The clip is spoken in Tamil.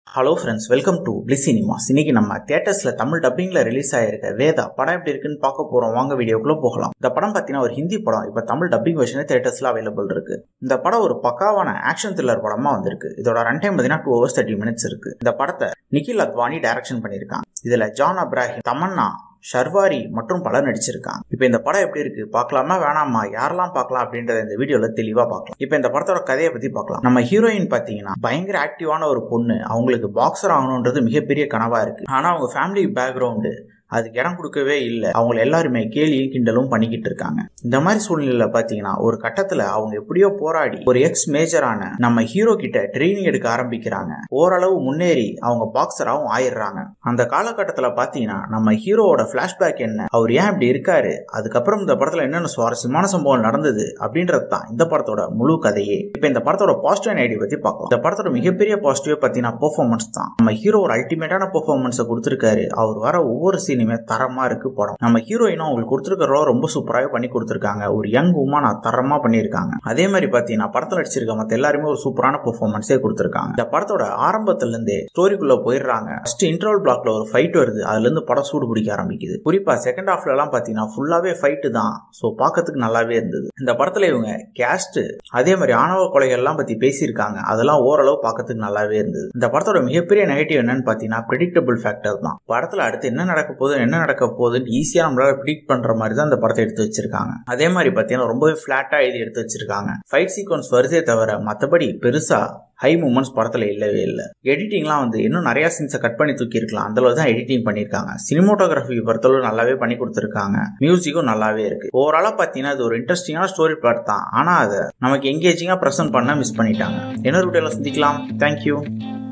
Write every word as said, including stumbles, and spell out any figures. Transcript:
Hello friends, welcome to Bliss Cinemas. இன்னைக்கு நம்ம தியேட்டர்ஸ்ல தமிழ் டப்பிங்ல ரிலீஸ் ஆயிருக்க வேதா படம் எப்படி இருக்குன்னு பார்க்க போறோம். வாங்க வீடியோக்குள்ள போகலாம். இந்த படம் பார்த்தீங்கன்னா ஒரு ஹிந்தி படம். இப்ப தமிழ் டப்பிங் வெர்ஷனே தியேட்டர்ஸ்ல அவைலபிள் இருக்கு. இந்த படம் ஒரு பக்காவான ஆக்ஷன் த்ரில்லர் படமா வந்திருக்கு. இதோட ரன் டைம் பார்த்தீங்கன்னா டூ ஹவர்ஸ் தேர்ட்டி மினிட்ஸ் இருக்கு. இந்த படத்தை நிக்கில் அத்வானி டைரக்ஷன் பண்ணியிருக்காங்க. இதுல ஜான் அப்ராஹிம், தமன்னா, ஷர்வாரி மற்றும் பலர் நடிச்சிருக்காங்க. இப்ப இந்த படம் எப்படி இருக்கு பார்க்கலாமா வேணாமா, யாரெல்லாம் பார்க்கலாம் அப்படின்றத இந்த வீடியோல தெளிவா பார்க்கலாம். இப்ப இந்த படத்தோட கதையை பத்தி பார்க்கலாம். நம்ம ஹீரோயின் பாத்தீங்கன்னா பயங்கர ஆக்டிவான ஒரு பொண்ணு. அவங்களுக்கு பாக்ஸர் ஆகணும்ன்றது மிகப்பெரிய கனவா இருக்கு. ஆனா அவங்க ஃபேமிலி பேக்ரவுண்டு அதுக்கு இடம் கொடுக்கவே இல்லை. அவங்க எல்லாருமே கேலியும் கிண்டலும் பண்ணிக்கிட்டு இருக்காங்க. இந்த மாதிரி சூழ்நிலையில பாத்தீங்கன்னா ஒரு கட்டத்துல அவங்க எப்படியோ போராடி ஒரு எக்ஸ் மேஜரான நம்ம ஹீரோ கிட்ட ட்ரெயினிங் எடுக்க ஆரம்பிக்கிறாங்க. ஓரளவு முன்னேறி அவங்க பாக்ஸராகவும் ஆயிடுறாங்க. அந்த காலகட்டத்துல பாத்தீங்கன்னா நம்ம ஹீரோவோட பிளாஷ்பேக் என்ன, அவர் ஏன் இப்படி இருக்காரு, அதுக்கப்புறம் இந்த படத்துல என்னென்ன சுவாரஸ்யமான சம்பவம் நடந்தது அப்படின்றது தான் இந்த படத்தோட முழு கதையே. இப்ப இந்த படத்தோட பாசிட்டிவ் ஐடி பத்தி பார்க்கலாம். இந்த படத்தோட மிகப்பெரிய பாசிட்டிவ் பாத்தீங்கன்னா பெர்ஃபார்மன்ஸ் தான். நம்ம ஹீரோ ஒரு அல்டிமேட்டான பெர்ஃபார்மன்ஸை கொடுத்திருக்காரு. அவர் வர ஒவ்வொரு சீன் தரமா இருக்கு படம். நம்ம ஹீரோயினும் அவங்களுக்கு கொடுத்திருக்கிற ரொம்ப சூப்பராக பண்ணி கொடுத்திருக்காங்க. ஒரு யங் உமனா தரமா பண்ணிருக்காங்க. அதே மாதிரி பாத்தீங்கன்னா படத்துல நடிச்சிருக்க மத்த எல்லாருமே ஒரு சூப்பரான பெர்ஃபார்மன்ஸே கொடுத்திருக்காங்க. இந்த படத்தோட ஆரம்பத்துல இருந்தே ஸ்டோரிக்குள்ள போயிடுறாங்க. ஃபர்ஸ்ட் இன்டர்வல் பிளாக்ல ஒரு ஃபைட் வருது. அதுல இருந்து படம் சூடு பிடிக்க ஆரம்பிக்குது. குறிப்பா செகண்ட் ஹாஃப்ல எல்லாம் பாத்தீங்கன்னா ஃபுல்லாவே ஃபைட் தான். சோ பாக்கிறதுக்கு நல்லாவே இருந்தது. இந்த படத்துல இவங்க கேஸ்ட் அதே மாதிரி ஆணவ கொலைகள் எல்லாம் பத்தி பேசியிருக்காங்க. அதெல்லாம் ஓரளவு பாக்கிறதுக்கு நல்லாவே இருந்தது. இந்த படத்தோட மிகப்பெரிய நெகட்டிவ் என்னன்னு பாத்தீங்கன்னா பிரெடிக்டபிள் ஃபேக்டர் தான். படத்துல அடுத்து என்ன நடக்க போகுது என்ன நடக்க போகுதுன்னு ஈஸியா நம்மளால ப்ரிடிக்ட் பண்ற மாதிரி தான் இந்த படத்தை எடுத்து வச்சிருக்காங்க. அதே மாதிரி பாத்தீங்கன்னா ரொம்பவே பிளாட்டா எழுதி எடுத்து வச்சிருக்காங்க. ஃபைட் சீக்வன்ஸ் வருதே தவிர மத்தபடி பெருசா ஹை மூமெண்ட்ஸ் படத்துல இல்லவே இல்லை. எடிட்டிங்லாம் வந்து இன்னும் நிறைய சீன்ஸை கட் பண்ணி தூக்கி இருக்கலாம். அந்த அளவு தான் எடிட்டிங் பண்ணிருக்காங்க. சினிமோட்டோகிராஃபி பொறுத்தளவு நல்லாவே பண்ணி கொடுத்துருக்காங்க. மியூசிக்கும் நல்லாவே இருக்கு. ஓவராலா பாத்தீங்கன்னா இது ஒரு இன்ட்ரெஸ்டிங்கான ஸ்டோரி பிளாட் தான். ஆனா அதை நமக்கு எங்கேஜிங்கா பிரசன்ட் பண்ண மிஸ் பண்ணிட்டாங்க. இன்னொரு வீடியோல சந்திக்கலாம். தேங்க்யூ.